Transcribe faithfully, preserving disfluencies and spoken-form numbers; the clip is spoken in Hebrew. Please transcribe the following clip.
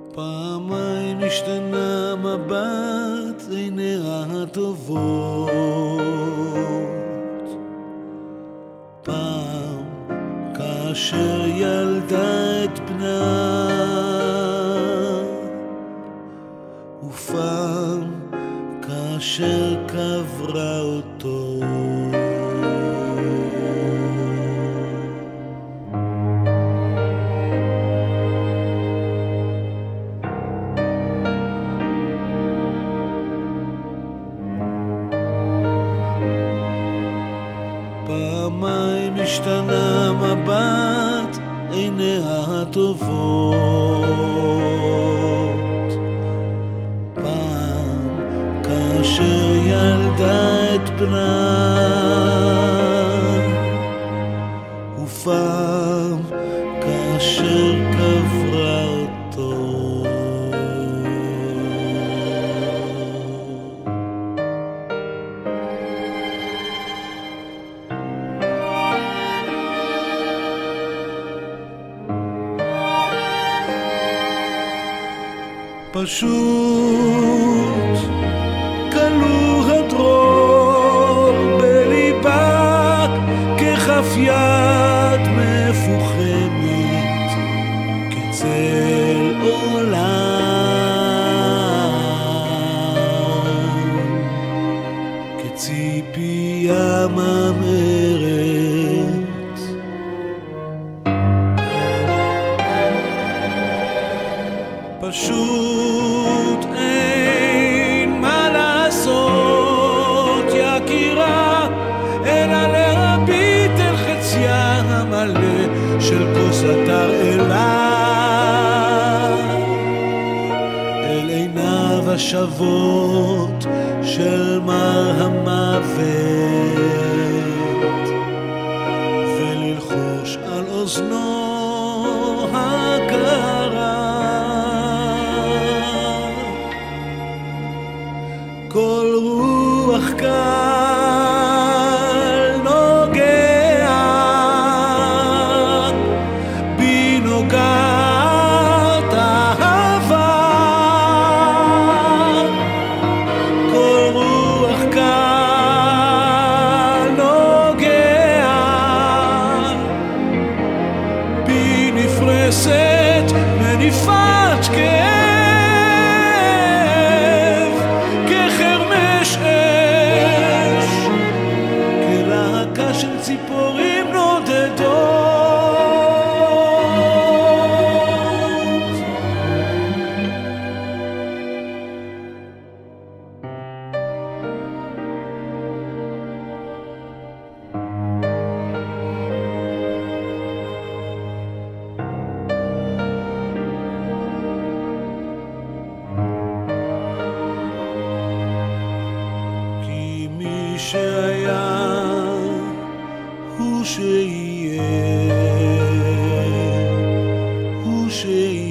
פעמיים השתנה מבט עיניה הטובות, פעם כאשר ילדה את בנה, ופעם כאשר קברה אותו. פעמיים השתנה מבט עיניה הטובות, פעם כאשר ילדה את בנה, ופעם כאשר קברה אותו. פשוט כלוא הדרור בליבה ככף יד מפוחמת, כצל עולם, כציפייה ממהרת. פשוט אין מה לעשות יקירה, אלא להביט אל חציה המלא של כוס התרעלה, אל עיניו השוות של מר המוות, וללחוש על אוזנו הקרה כל רוח קל נוגע בי, נוגעת אהבה. כל רוח קל נוגע בי, נפרסת מניפת כאב, של ציפורים נודדות. כי מי שהיה הוא שיהיה, הוא שיהיה.